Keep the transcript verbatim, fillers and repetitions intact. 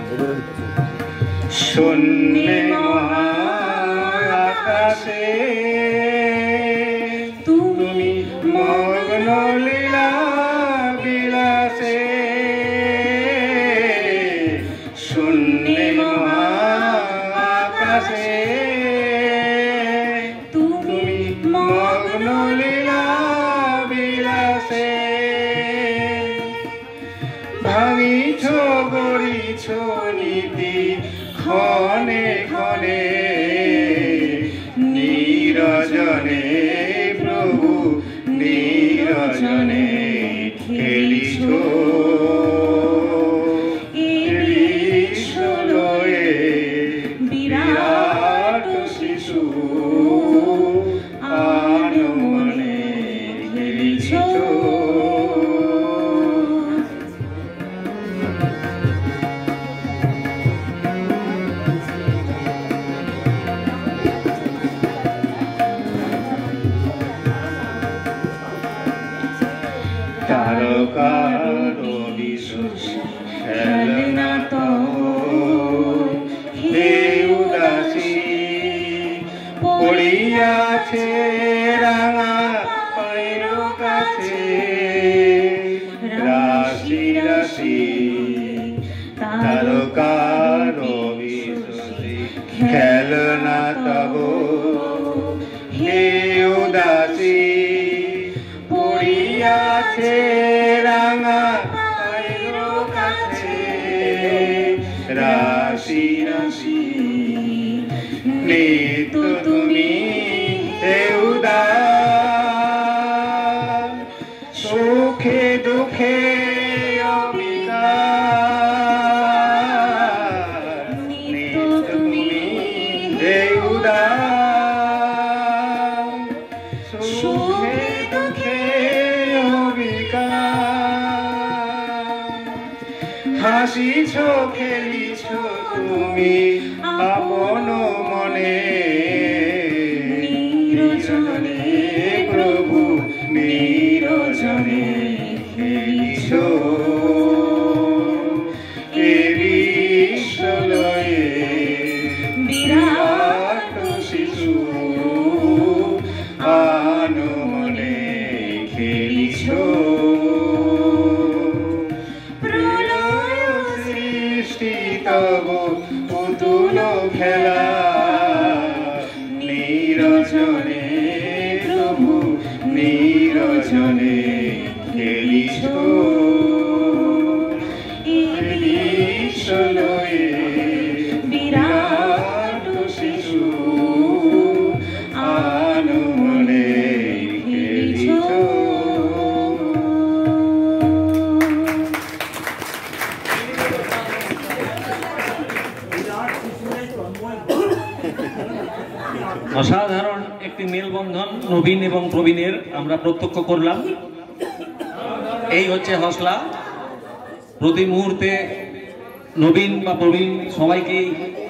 শূন্যে মহাকাশে তুমি মগ্ন লীলা বিলাসে, শূন্যে মহাকাশে তুমি মগ্ন লীলা বিলাসে। ভাঙিছ গড়িছ নীতি ক্ষণে ক্ষণে, নীরজনে প্রভু নীরজনে খেলিছ। বিশ্বলয়ে বিরাট শিশু আনমনে খেলিছ। তারকার বিশুষ খেলনা তো হে উদাসী, পড়িয়াছে রাঙা পায়ের কাছে রাশি রাশি। তারকার বিশুষ খেলনা তব হে উদাসী, পড়িয়াছে রাঙা পায়ের কাছে রাশি রাশি। নিত্য তুমি হে উদার, সুখে দুঃখে অবিকার। নিত্য তুমি হে উদার, সুখে দুঃখে হাসিছ খেলিছ তুমি আপন মনে, নীরজনে প্রভু নীরজনে খেলিছ। এ বিশ্বলয়ে বিরাট শিশু আনমনে খেলিছ। তব পুতুল খেলা নীরজনে প্রভু নীরজনে খেলিছ। বিশ্বলয়ে বিরাট শিশু আনমনে খেলিছ। অসাধারণ একটি মেলবন্ধন নবীন এবং প্রবীণের আমরা প্রত্যক্ষ করলাম। এই হচ্ছে হসলা। প্রতি মুহূর্তে নবীন বা প্রবীণ সবাইকেই